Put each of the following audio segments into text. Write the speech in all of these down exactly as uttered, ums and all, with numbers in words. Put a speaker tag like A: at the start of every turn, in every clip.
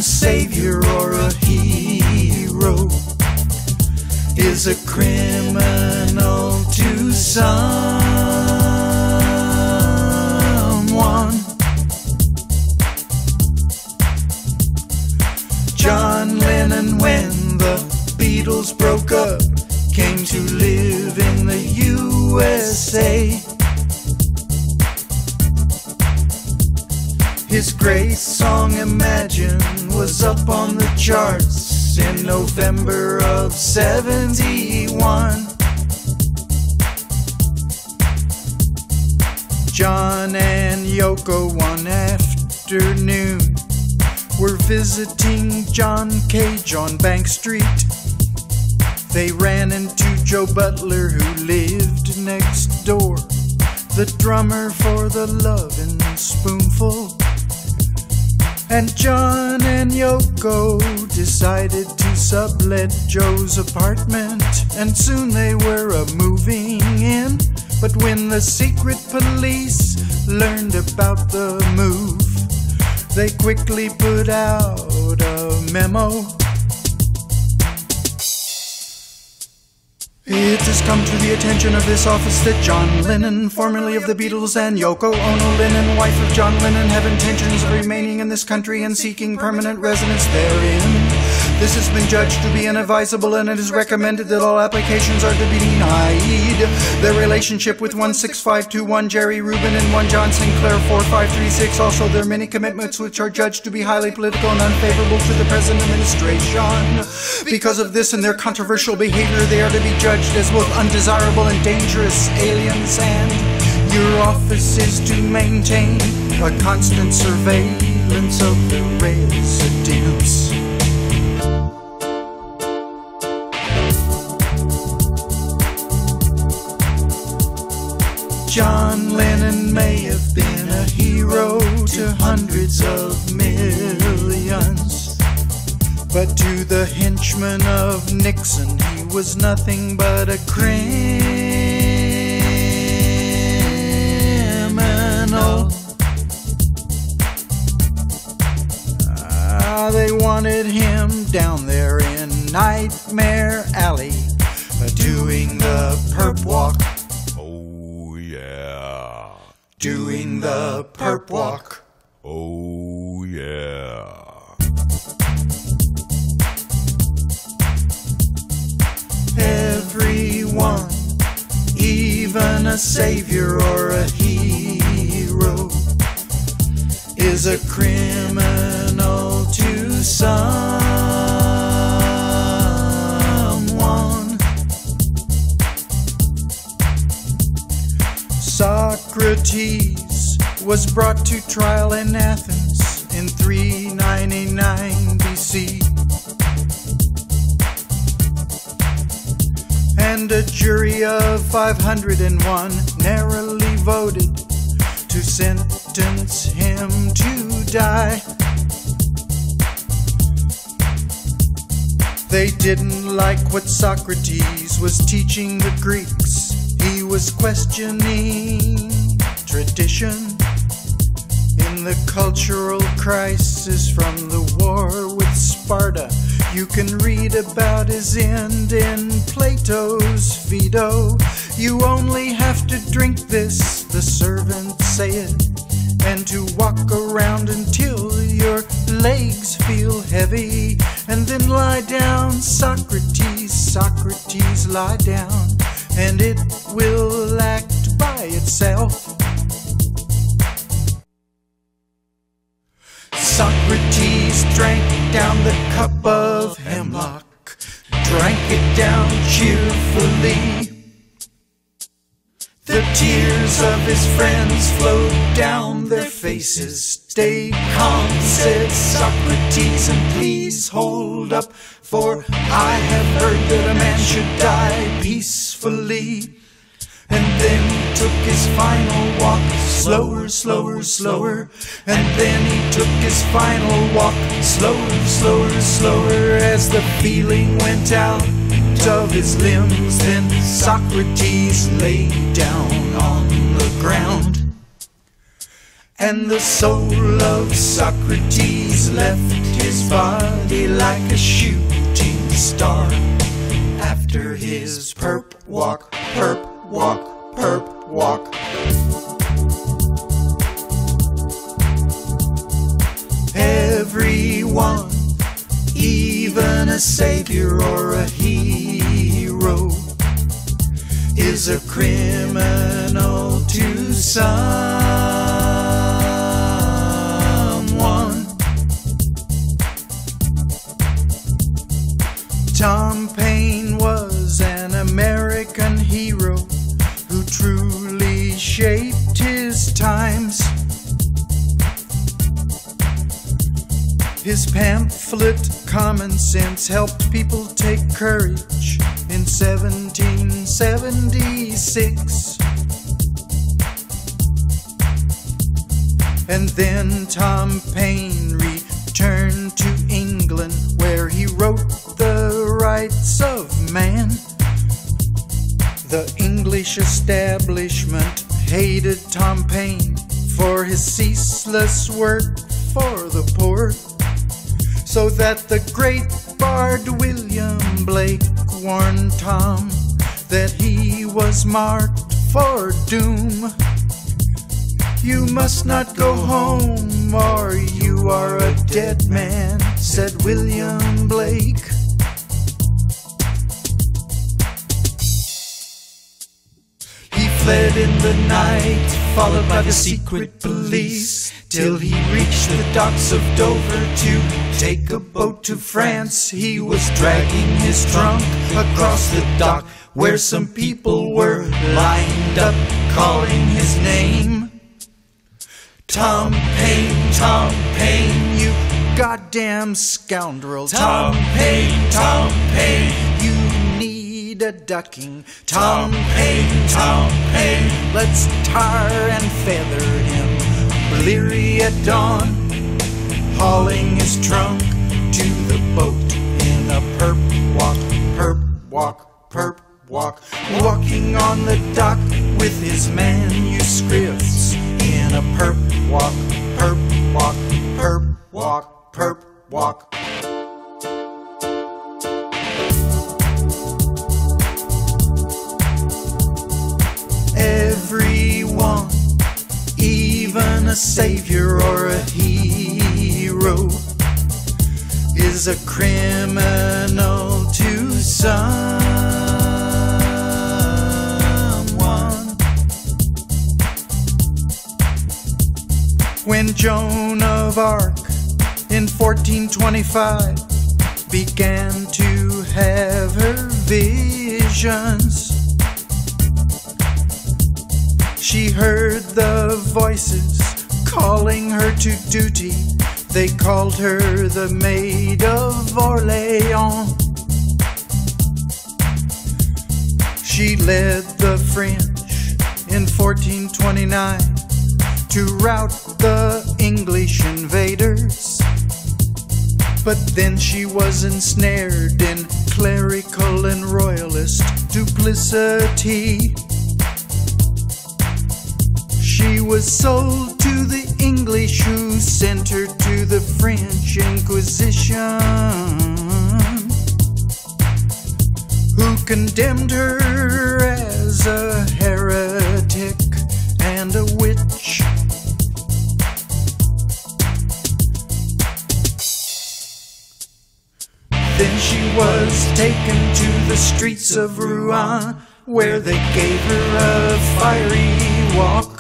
A: savior or a hero is a criminal to someone. John Lennon, when the Beatles broke up, came to live in the U S A. His great song Imagine was up on the charts in November of seventy-one. John and Yoko one afternoon were visiting John Cage on Bank Street. They ran into Joe Butler, who lived next door, the drummer for the Lovin' Spoonful. And John and Yoko decided to sublet Joe's apartment, and soon they were a moving in. But when the secret police learned about the move, they quickly put out a memo. It has come to the attention of this office that John Lennon, formerly of the Beatles, and Yoko Ono Lennon, wife of John Lennon, have intentions of remaining in this country and seeking permanent residence therein. This has been judged to be inadvisable, and it is recommended that all applications are to be denied. Their relationship with one six five two one Jerry Rubin and one John Sinclair four five three six, also their many commitments which are judged to be highly political and unfavorable to the present administration. Because of this and their controversial behavior, they are to be judged as both undesirable and dangerous aliens, and your office is to maintain a constant surveillance of the residents. John Lennon may have been a hero to hundreds of millions, but to the henchmen of Nixon he was nothing but a criminal. Ah, they wanted him down there in Nightmare Alley, uh, doing the perp walk. Doing the perp walk.
B: Oh yeah.
A: Everyone, even a savior or a hero, is a criminal to someone. Socrates was brought to trial in Athens in three ninety-nine B C, and a jury of five hundred one narrowly voted to sentence him to die. They didn't like what Socrates was teaching the Greeks. He was questioning tradition in the cultural crisis from the war with Sparta. You can read about his end in Plato's Phaedo. You only have to drink this, the servants say it, and to walk around until your legs feel heavy, and then lie down, Socrates, Socrates, lie down, and it will act by itself. Socrates drank down the cup of hemlock, drank it down cheerfully. The tears of his friends flowed down their faces. Stay calm, said Socrates, and please hold up, for I have heard that a man should die peacefully. And then he took his final walk, slower, slower, slower. And then he took his final walk, slower, slower, slower, as the feeling went out of his limbs. Then Socrates lay down on the ground, And the soul of Socrates left his body like a shooting star after his perp walk, perp walk, perp walk. Everyone, even a savior or a hero, is a criminal to someone. Tom Paine was an American hero who truly shaped his times. His pamphlet, Common Sense, helped people take courage in seventeen seventy-six. And then Tom Paine returned to England, where he wrote The Rights of Man. The English establishment hated Tom Paine for his ceaseless work for the poor, so that the great bard William Blake warned Tom that he was marked for doom. You must not go home, or you are a dead man, said William Blake. He fled in the night, followed by the secret police, till he reached the docks of Dover to take a boat to France. He was dragging his trunk across the dock, where some people were lined up calling his name. Tom Paine, Tom Paine, you goddamn scoundrel. Tom Paine, Tom Paine, you need a ducking. Tom Paine, Tom Paine, let's tar and feather him. Bleary at dawn, hauling his trunk to the boat in a perp walk, perp walk, perp walk, walking on the dock with his manuscripts in a perp walk, perp walk, perp walk, perp walk. Everyone, even a savior or a hero, is a criminal to someone. When Joan of Arc in fourteen twenty-five began to have her visions, she heard the voices calling her to duty. They called her the Maid of Orleans. She led the French in fourteen twenty-nine to rout the English invaders. But then she was ensnared in clerical and royalist duplicity. She was sold to the English, who sent her to the French Inquisition, who condemned her as a heretic and a witch. Then she was taken to the streets of Rouen, where they gave her a fiery walk.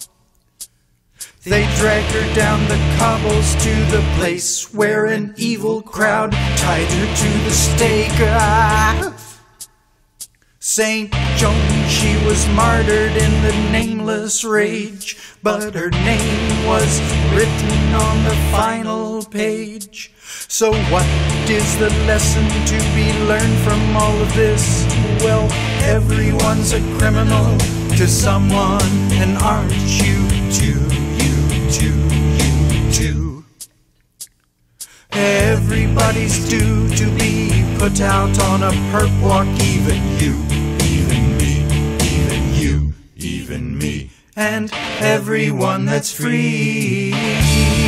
A: They dragged her down the cobbles to the place where an evil crowd tied her to the stake. Ah! Saint Joan, she was martyred in the nameless rage, but her name was written on the final page. So what is the lesson to be learned from all of this? Well, everyone's a criminal to someone, and aren't you too? You, you too. Everybody's due to be put out on a perp walk, even you, even me, even you, even me. and everyone that's free.